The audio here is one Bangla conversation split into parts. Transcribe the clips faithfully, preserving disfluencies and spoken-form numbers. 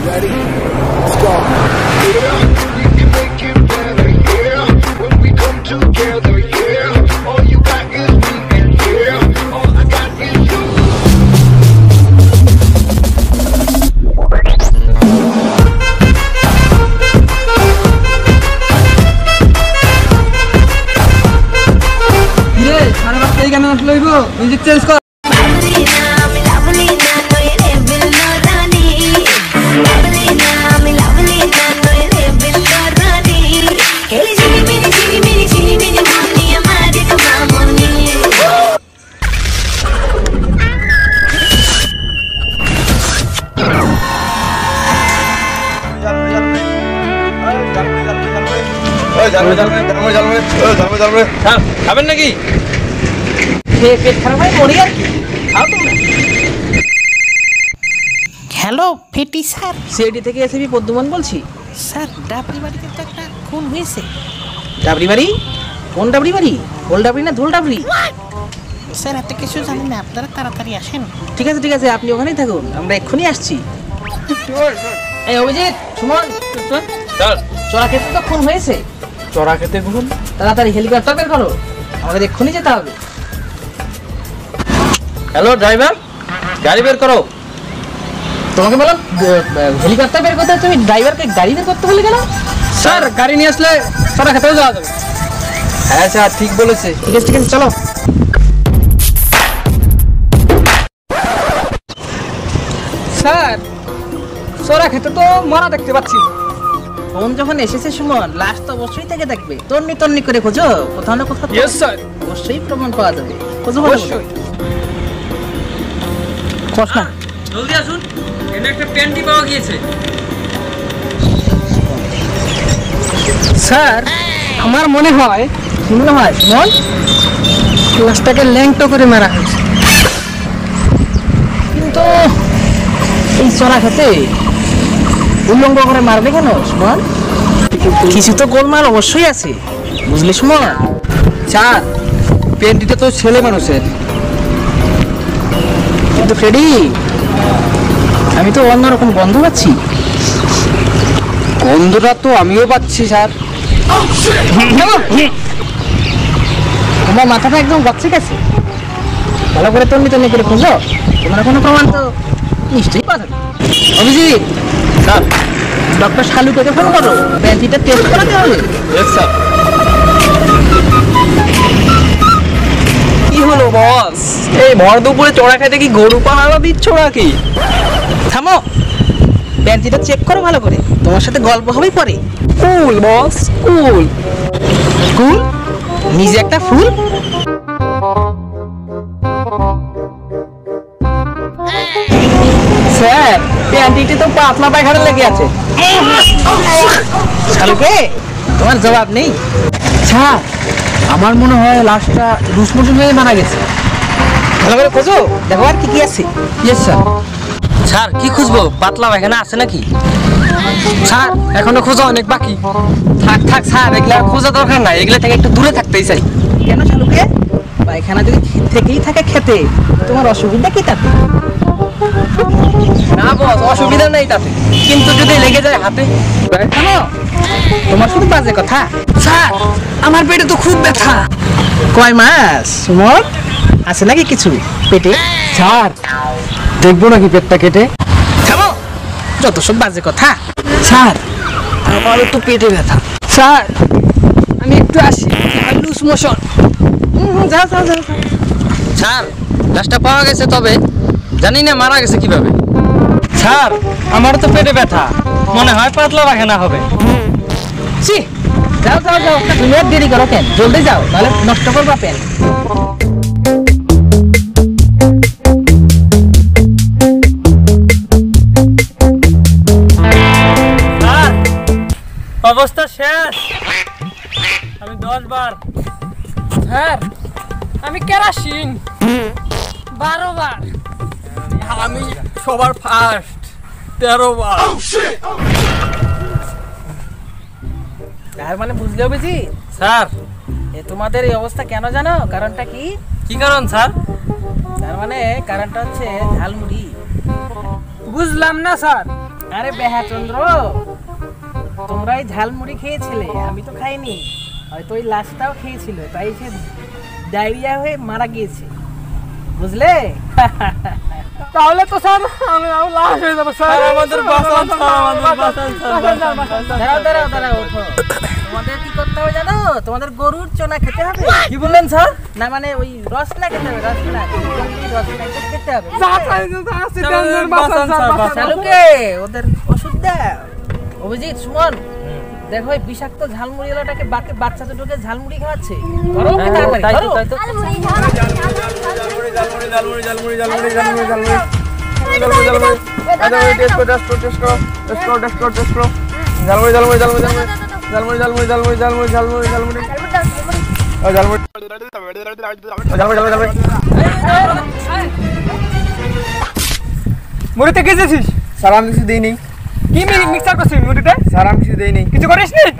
Ready? Let's go. Yeah, we can make it better, yeah. When we come together, yeah. All you got is me, and yeah, all I got is you. ये खाना बात कहीं करना मतलब इबो म्यूजिक चेंज कर জানবে জানবে জানবে জানবে জানবে জানবে হ্যাঁ খাবেন নাকি খেয়ে পেট খারাপ হয় মরে আর কি খাও তোমরা হ্যালো ফেটি স্যার সিআইডি থেকে এসএবি পদ্মমান বলছি স্যার ডাবরি বাড়িতে তো একটা খুন হয়েছে ডাবরি বাড়ি কোন ডাবরি বাড়ি গোল ডাবরি না ধুল ডাবরি স্যার এত কিছু জানি না আপনারা তাড়াতাড়ি আসেন ঠিক আছে ঠিক আছে আপনি ওখানেই থাকুন আমরা এক্ষুনি আসছি এই অভিজিৎ সুমন চল চড়া খেতে তো খুন হয়েছে চড়া খেতে ঘুম তাড়াতাড়ি হেলিকপ্টার বের করো আমাদের এক্ষুনি যেতে হবে হ্যালো ড্রাইভার গাড়ি বের করো তোমাকে বললাম হেলিকপ্টার বের করতে তুমি ড্রাইভারকে গাড়ি বের করতে বলে কেন স্যার গাড়ি নিয়ে আসলে চড়া খেতেও যাওয়া যাবে হ্যাঁ স্যার ঠিক বলেছে ঠিক আছে ঠিক আছে চলো স্যার চড়া খেতে তো মরা দেখতে পাচ্ছি ফোন যখন এসেছে সুমন লাশ তো অবশ্যই থেকে দেখবে তন্নি তন্নি করে খোঁজো কোথাও না কোথাও ইয়েস স্যার অবশ্যই প্রমাণ পাওয়া যাবে খোঁজো অবশ্যই খোঁজ না জলদি আসুন এখানে একটা প্যান্টি পাওয়া গিয়েছে স্যার আমার মনে হয় কি মনে হয় সুমন লাশটাকে ল্যাংটো করে মারা হয়েছে কিন্তু এই চড়া খেতে উল্লঙ্গ করে মারবে কেন সুমন কিছু তো গোলমাল অবশ্যই আছে বুঝলি সুমন স্যার প্যান্টিটা তো ছেলে মানুষের কিন্তু ফ্রেডি আমি তো অন্যরকম গন্ধ পাচ্ছি গন্ধটা তো আমিও পাচ্ছি স্যার তোমার মাথাটা একদম গচ্ছে গেছে ভালো করে তন্নি তন্নি করে খোঁজো তোমার কোনো প্রমাণ তো নিশ্চয়ই পাওয়া যাবে অভিজিৎ স্যার ডক্টর শালুকে ফোন করো ব্যান্টিটা টেস্ট করাতে হবে ইয়েস স্যার কি হলো বস এই ভর দুপুরে চড়া খাইতে কি গরু পাহারা দিচ্ছ নাকি থামো ব্যান্টিটা চেক করো ভালো করে তোমার সাথে গল্প হবেই পরে কুল বস কুল কুল নিজে একটা ফুল স্যার প্যান্টিতে তো পাতলা পায়খানা লেগে আছে শালুকে তোমার জবাব নেই স্যার আমার মনে হয় লাশটা লুজ মোশন হয়ে মারা গেছে ভালো করে খোঁজো দেখো আর কি কি আছে ইয়েস স্যার স্যার কি খুঁজবো পাতলা পায়খানা আছে নাকি স্যার এখনো খোঁজা অনেক বাকি থাক থাক স্যার এগুলা খোঁজা দরকার নাই এগুলা থেকে একটু দূরে থাকতেই চাই কেন শালুকে পায়খানা যদি থেকেই থাকে খেতে তোমার অসুবিধা কি তাতে না বস অসুবিধা নেই তাতে কিন্তু যদি লেগে যায় হাতে কেন তোমার শুধু বাজে কথা স্যার আমার পেটে তো খুব ব্যথা কয় মাস সুমন আছে নাকি কিছু পেটে স্যার দেখবো নাকি পেটটা কেটে থামো যত সব বাজে কথা স্যার আমার একটু পেটে ব্যথা স্যার আমি একটু আসি লুজ মোশন যাও যাও যাও স্যার লাশটা পাওয়া গেছে তবে জানি না মারা গেছে কিভাবে স্যার আমার তো পেটে ব্যথা মনে হয় পাতলা পায়খানা হবে ছি যাও যাও যাও তুমি আর দেরি করো কেন জলদি যাও তাহলে নষ্ট করবা পেন অবস্থা শেষ আমি দশ বার স্যার আমি কেরাসিন বারো বার আমি সবার ফার্স্ট তেরো বার তার মানে বুঝলে বুঝি স্যার এ তোমাদের এই অবস্থা কেন জানো কারণটা কি কি কারণ স্যার তার মানে কারণটা হচ্ছে ঝালমুড়ি বুঝলাম না স্যার আরে বেহা চন্দ্র, তোমরা এই ঝালমুড়ি খেয়েছিলে, আমি তো খাইনি। হয়তো ওই লাশটাও খেয়েছিল, তাই সে ডায়রিয়া হয়ে মারা গিয়েছে, বুঝলে? তাহলে তো স্যার আমি লাশ হয়ে যাবো স্যার। আমাদের বাঁচান স্যার, আমাদের বাঁচান স্যার। দাঁড়াও দাঁড়াও দাঁড়াও, ওঠো। তোমাদের কি করতে হবে জানো? তোমাদের গরুর চোনা খেতে হবে। কি বললেন স্যার? না মানে ওই রসনা খেতে হবে, রসনা রসনা খেতে হবে। চালুকে ওদের ওষুধ দাও। অভিজিৎ, সুমন, দেখো এই বিষাক্ত ঝালমুড়িওয়ালাটাকে বাকে বাচ্চা দুটোকে ঝালমুড়ি খাওয়াচ্ছে। ধরো ওকে তাড়াতাড়ি, তাই তো, ধরো। তাই তো। মুড়িতে কি দিয়েছিস? স্যার আমি কিছু দিইনি। কি মিক্সার করছিস মুড়িতে? স্যার আমি কিছু দিইনি। কিছু করিস নি?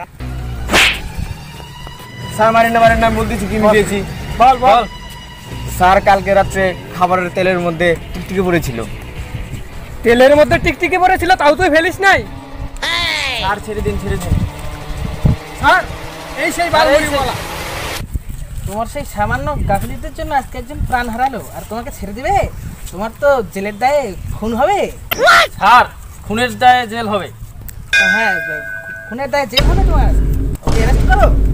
স্যার মারেন না মারেন না, বলতেছি কি মিশিয়েছি। বল বল। স্যার কালকে রাত্রে খাবারের তেলের মধ্যে টিকটিকি পড়েছিল। তেলের মধ্যে টিকটিকি পড়েছিল, তাও তুই ফেলিস নাই? স্যার ছেড়ে দিন, ছেড়ে দিন। স্যার এই সেই বালমুড়িওয়ালা। তোমার সেই সামান্য গাফিলতির জন্য আজকে একজন প্রাণ হারালো, আর তোমাকে ছেড়ে দিবে? তোমার তো জেলের দায়ে খুন হবে। স্যার খুনের দায়ে জেল হবে। হ্যাঁ, খুনের দায়ে জেল হবে তোমার। ওকে অ্যারেস্ট করো।